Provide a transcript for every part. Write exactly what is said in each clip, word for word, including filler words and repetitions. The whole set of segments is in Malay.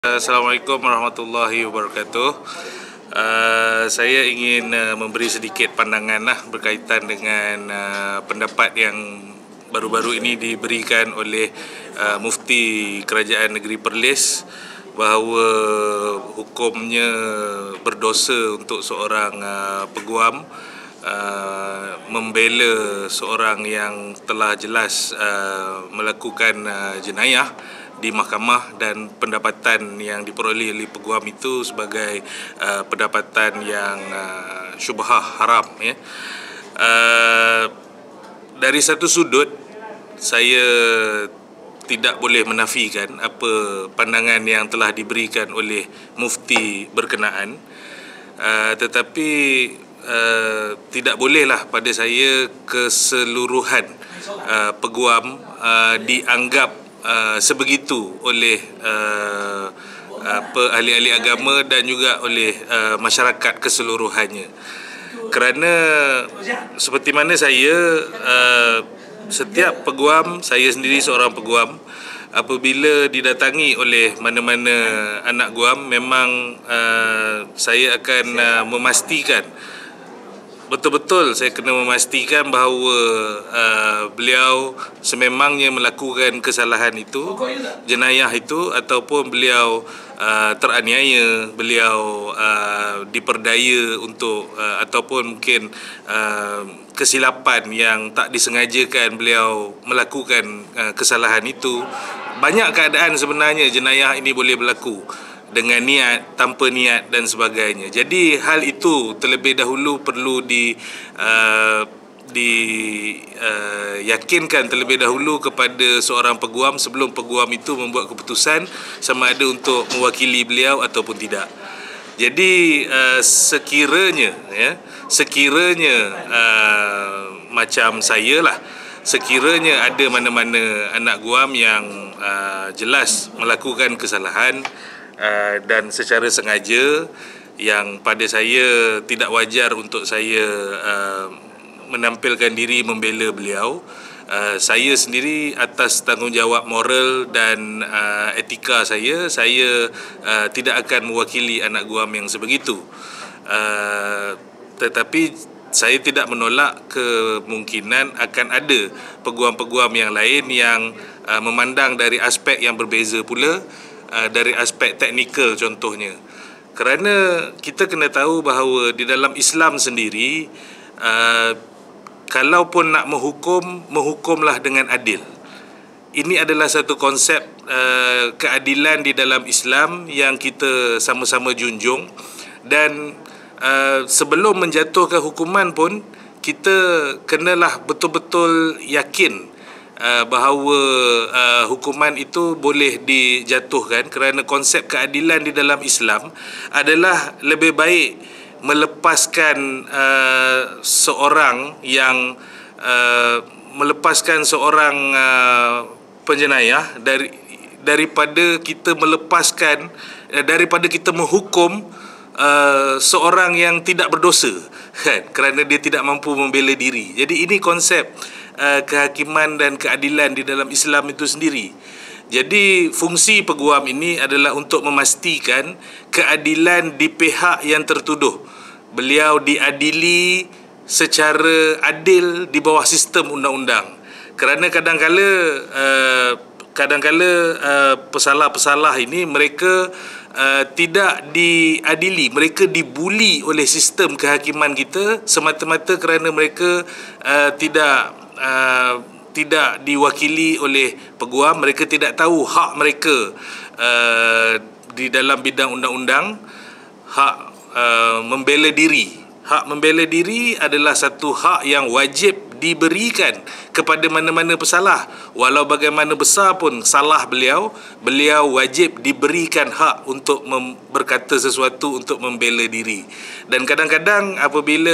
Assalamualaikum warahmatullahi wabarakatuh. Uh, saya ingin uh, memberi sedikit pandangan lah berkaitan dengan uh, pendapat yang baru-baru ini diberikan oleh uh, Mufti Kerajaan Negeri Perlis bahawa hukumnya berdosa untuk seorang uh, peguam uh, membela seorang yang telah jelas uh, melakukan uh, jenayah di mahkamah, dan pendapatan yang diperoleh oleh peguam itu sebagai uh, pendapatan yang uh, syubhah haram, ya. Uh, dari satu sudut saya tidak boleh menafikan apa pandangan yang telah diberikan oleh mufti berkenaan, uh, tetapi uh, tidak bolehlah pada saya keseluruhan uh, peguam uh, dianggap Uh, sebegitu oleh uh, apa, ahli-ahli agama dan juga oleh uh, masyarakat keseluruhannya. Kerana seperti mana saya, uh, setiap peguam, saya sendiri seorang peguam, apabila didatangi oleh mana-mana anak guam, memang uh, saya akan uh, memastikan betul-betul, saya kena memastikan bahawa uh, beliau sememangnya melakukan kesalahan itu, jenayah itu, ataupun beliau uh, teraniaya, beliau uh, diperdaya untuk uh, ataupun mungkin uh, kesilapan yang tak disengajakan beliau melakukan uh, kesalahan itu. Banyak keadaan sebenarnya jenayah ini boleh berlaku dengan niat, tanpa niat dan sebagainya. Jadi hal itu terlebih dahulu perlu di uh, di uh, yakinkan terlebih dahulu kepada seorang peguam sebelum peguam itu membuat keputusan sama ada untuk mewakili beliau ataupun tidak. Jadi uh, sekiranya ya, sekiranya uh, macam saya lah, sekiranya ada mana-mana anak guam yang uh, jelas melakukan kesalahan Uh, dan secara sengaja, yang pada saya tidak wajar untuk saya uh, menampilkan diri membela beliau, uh, saya sendiri atas tanggungjawab moral dan uh, etika saya, saya uh, tidak akan mewakili anak guam yang sebegitu. Uh, tetapi saya tidak menolak kemungkinan akan ada peguam-peguam yang lain yang uh, memandang dari aspek yang berbeza pula, dari aspek teknikal contohnya. Kerana kita kena tahu bahawa di dalam Islam sendiri, uh, kalaupun nak menghukum, menghukumlah dengan adil. Ini adalah satu konsep uh, keadilan di dalam Islam yang kita sama-sama junjung, dan uh, sebelum menjatuhkan hukuman pun kita kenalah betul-betul yakin Uh, bahawa uh, hukuman itu boleh dijatuhkan, kerana konsep keadilan di dalam Islam adalah lebih baik melepaskan uh, seorang yang uh, melepaskan seorang uh, penjenayah dari daripada kita melepaskan uh, daripada kita menghukum uh, seorang yang tidak berdosa, kan, kerana dia tidak mampu membela diri. Jadi ini konsep Uh, kehakiman dan keadilan di dalam Islam itu sendiri. Jadi fungsi peguam ini adalah untuk memastikan keadilan di pihak yang tertuduh. Beliau diadili secara adil di bawah sistem undang-undang. Kerana kadang-kala uh, kadang-kala uh, pesalah-pesalah ini mereka uh, tidak diadili, mereka dibuli oleh sistem kehakiman kita semata-mata kerana mereka uh, tidak Uh, tidak diwakili oleh peguam, mereka tidak tahu hak mereka uh, di dalam bidang undang-undang. Hak uh, membela diri, hak membela diri adalah satu hak yang wajib diberikan kepada mana-mana pesalah. Walau bagaimana besar pun salah beliau, beliau wajib diberikan hak untuk berkata sesuatu, untuk membela diri. Dan kadang-kadang apabila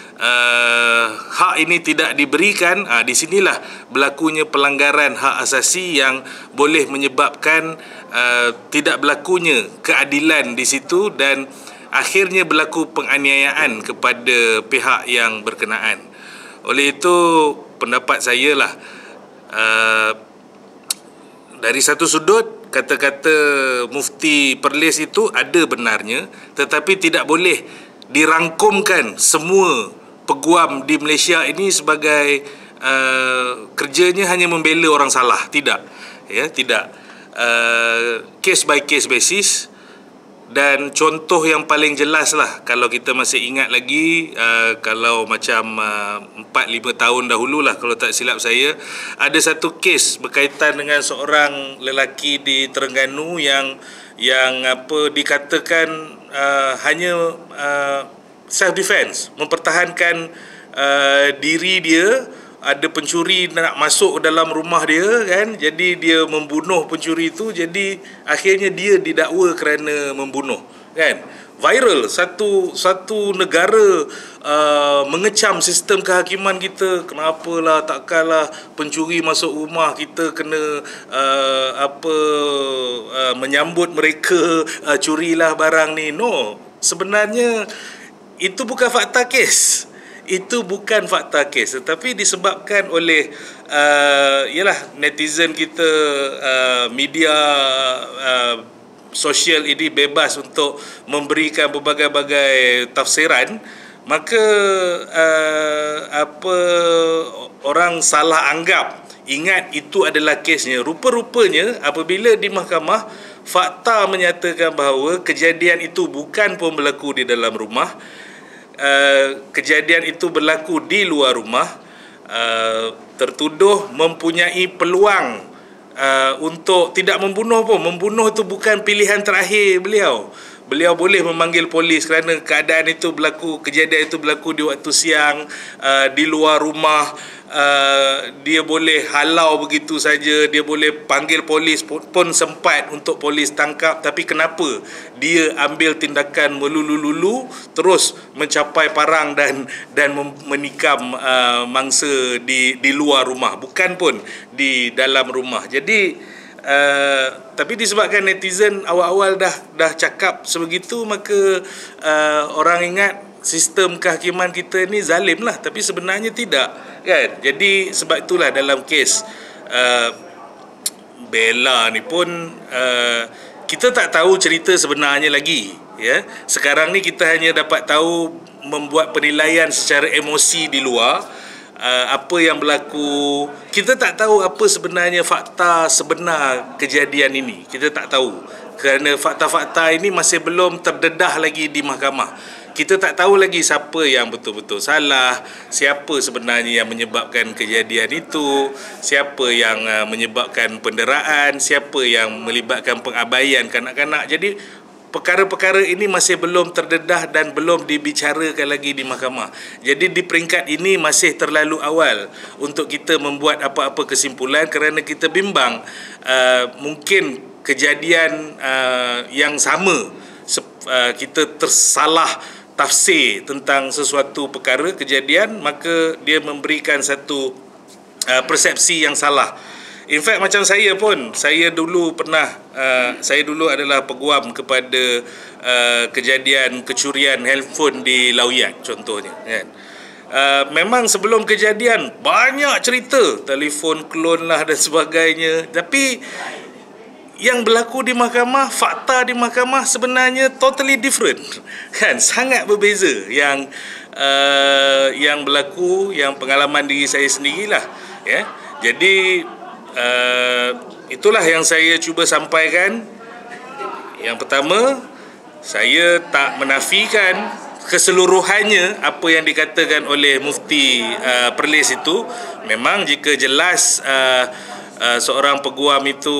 uh, hak ini tidak diberikan, uh, di sinilah berlakunya pelanggaran hak asasi yang boleh menyebabkan uh, tidak berlakunya keadilan di situ, dan akhirnya berlaku penganiayaan kepada pihak yang berkenaan. Oleh itu, pendapat saya lah, uh, dari satu sudut kata-kata Mufti Perlis itu ada benarnya, tetapi tidak boleh dirangkumkan semua peguam di Malaysia ini sebagai uh, kerjanya hanya membela orang salah. Tidak, ya, tidak. Uh, case by case basis. Dan contoh yang paling jelas lah, kalau kita masih ingat lagi, uh, kalau macam uh, empat lima tahun dahulu lah kalau tak silap saya, ada satu kes berkaitan dengan seorang lelaki di Terengganu yang yang apa dikatakan uh, hanya uh, self defense, mempertahankan uh, diri dia. Ada pencuri nak masuk dalam rumah dia kan, jadi dia membunuh pencuri itu, jadi akhirnya dia didakwa kerana membunuh kan. Viral, satu satu negara uh, mengecam sistem kehakiman kita. Kenapalah, takkanlah pencuri masuk rumah kita kena uh, apa uh, menyambut mereka, uh, curilah barang ni. No, sebenarnya itu bukan fakta kes. Itu bukan fakta kes, tetapi disebabkan oleh uh, yalah netizen kita, uh, media uh, sosial ini bebas untuk memberikan berbagai-bagai tafsiran, maka uh, apa orang salah anggap, ingat itu adalah kesnya. Rupa-rupanya apabila di mahkamah fakta menyatakan bahawa kejadian itu bukan pun berlaku di dalam rumah, Uh, kejadian itu berlaku di luar rumah, uh, tertuduh mempunyai peluang uh, untuk tidak membunuh pun. Membunuh itu bukan pilihan terakhir beliau. Beliau boleh memanggil polis kerana keadaan itu berlaku, kejadian itu berlaku di waktu siang, uh, di luar rumah. Uh, dia boleh halau begitu saja, dia boleh panggil polis pun, pun sempat untuk polis tangkap, tapi kenapa dia ambil tindakan melulu-lulu terus mencapai parang dan dan menikam uh, mangsa di di luar rumah, bukan pun di dalam rumah. Jadi Uh, tapi disebabkan netizen awal-awal dah dah cakap sebegitu, maka uh, orang ingat sistem kehakiman kita ni zalim lah, tapi sebenarnya tidak kan. Jadi sebab itulah dalam kes uh, Bella ni pun uh, kita tak tahu cerita sebenarnya lagi, ya. Sekarang ni kita hanya dapat tahu membuat penilaian secara emosi di luar. Uh, apa yang berlaku, kita tak tahu apa sebenarnya fakta sebenar kejadian ini. Kita tak tahu kerana fakta-fakta ini masih belum terdedah lagi di mahkamah. Kita tak tahu lagi siapa yang betul-betul salah, siapa sebenarnya yang menyebabkan kejadian itu, siapa yang uh, menyebabkan penderaan, siapa yang melibatkan pengabaian kanak-kanak. Jadi perkara-perkara ini masih belum terdedah dan belum dibicarakan lagi di mahkamah. Jadi di peringkat ini masih terlalu awal untuk kita membuat apa-apa kesimpulan kerana kita bimbang uh, mungkin kejadian uh, yang sama, uh, kita tersalah tafsir tentang sesuatu perkara kejadian, maka dia memberikan satu uh, persepsi yang salah. In fact, macam saya pun, saya dulu pernah, uh, saya dulu adalah peguam kepada uh, kejadian kecurian handphone di Lawyat contohnya kan. Uh, memang sebelum kejadian banyak cerita, telefon klon lah dan sebagainya, tapi yang berlaku di mahkamah, fakta di mahkamah sebenarnya totally different kan, sangat berbeza. Yang uh, yang berlaku, yang pengalaman diri saya sendirilah, ya. Jadi Uh, itulah yang saya cuba sampaikan. Yang pertama, saya tak menafikan keseluruhannya apa yang dikatakan oleh Mufti uh, Perlis itu. Memang jika jelas uh, uh, seorang peguam itu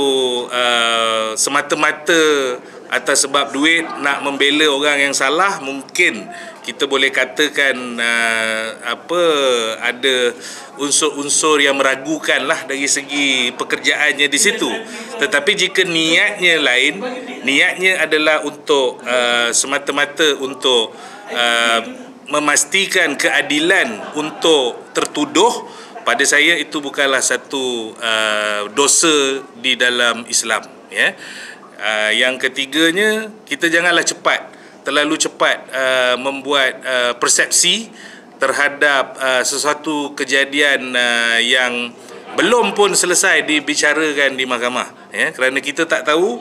uh, semata-mata atas sebab duit nak membela orang yang salah, mungkin kita boleh katakan uh, apa ada unsur-unsur yang meragukan lah dari segi pekerjaannya di situ. Tetapi jika niatnya lain, niatnya adalah untuk uh, semata-mata untuk uh, memastikan keadilan untuk tertuduh, pada saya itu bukanlah satu uh, dosa di dalam Islam, ya. Uh, yang ketiganya, kita janganlah cepat terlalu cepat uh, membuat uh, persepsi terhadap uh, sesuatu kejadian uh, yang belum pun selesai dibicarakan di mahkamah, ya, kerana kita tak tahu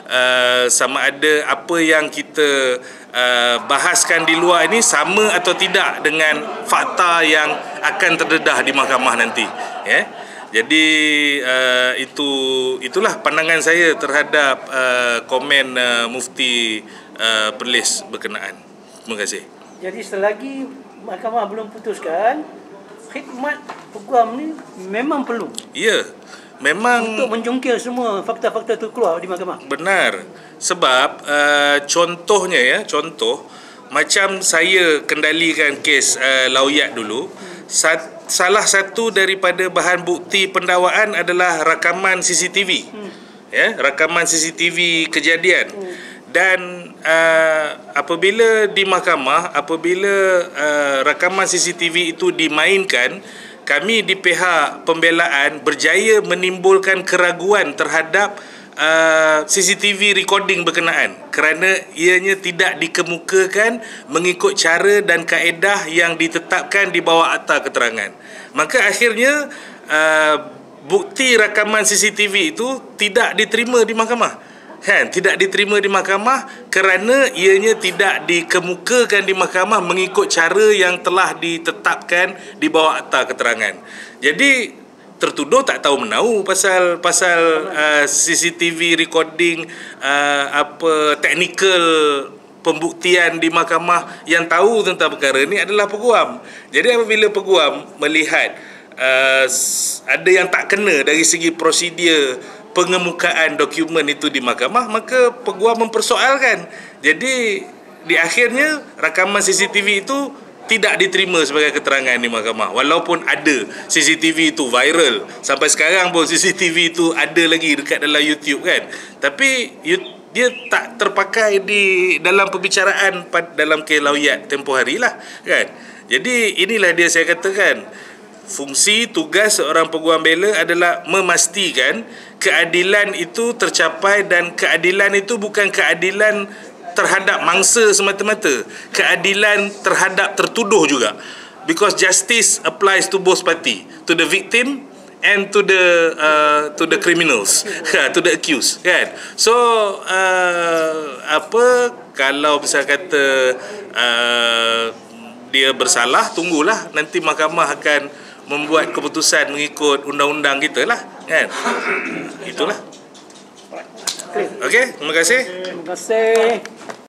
uh, sama ada apa yang kita uh, bahaskan di luar ini sama atau tidak dengan fakta yang akan terdedah di mahkamah nanti, ya. Jadi uh, itu itulah pandangan saya terhadap uh, komen uh, Mufti uh, Perlis berkenaan. Terima kasih. Jadi selagi mahkamah belum putuskan, khidmat peguam ni memang perlu. Ya, memang untuk menjungkir semua fakta-fakta itu keluar di mahkamah. Benar. Sebab uh, contohnya ya, contoh macam saya kendalikan kes uh, Lauyat dulu, sat, salah satu daripada bahan bukti pendakwaan adalah rakaman C C T V. Hmm. Ya, rakaman C C T V kejadian. Hmm. Dan uh, apabila di mahkamah, apabila uh, rakaman C C T V itu dimainkan, kami di pihak pembelaan berjaya menimbulkan keraguan terhadap uh, C C T V recording berkenaan kerana ianya tidak dikemukakan mengikut cara dan kaedah yang ditetapkan di bawah akta keterangan. Maka akhirnya uh, bukti rakaman C C T V itu tidak diterima di mahkamah. Kan, tidak diterima di mahkamah kerana ianya tidak dikemukakan di mahkamah mengikut cara yang telah ditetapkan di bawah akta keterangan. Jadi tertuduh tak tahu menahu pasal pasal uh, C C T V recording, uh, apa teknikal pembuktian di mahkamah. Yang tahu tentang perkara ini adalah peguam. Jadi apabila peguam melihat uh, ada yang tak kena dari segi prosedur pengemukaan dokumen itu di mahkamah, maka peguam mempersoalkan. Jadi di akhirnya rakaman C C T V itu tidak diterima sebagai keterangan di mahkamah, walaupun ada C C T V itu viral. Sampai sekarang pun C C T V itu ada lagi dekat dalam YouTube, kan. Tapi dia tak terpakai di dalam perbicaraan dalam kes Lauyat tempoh hari lah, kan. Jadi inilah dia saya katakan, fungsi tugas seorang peguam bela adalah memastikan keadilan itu tercapai, dan keadilan itu bukan keadilan terhadap mangsa semata-mata, keadilan terhadap tertuduh juga, because justice applies to both party, to the victim and to the uh, to the criminals, to the accused, kan. So uh, apa kalau misal kata uh, dia bersalah, tunggulah nanti mahkamah akan membuat keputusan mengikut undang-undang kita lah, kan. Itulah. Okey, terima kasih. Terima kasih.